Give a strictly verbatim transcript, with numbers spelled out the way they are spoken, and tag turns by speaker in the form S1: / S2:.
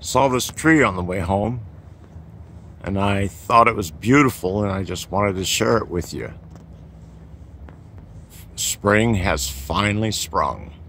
S1: Saw this tree on the way home, and I thought it was beautiful, and I just wanted to share it with you. Spring has finally sprung.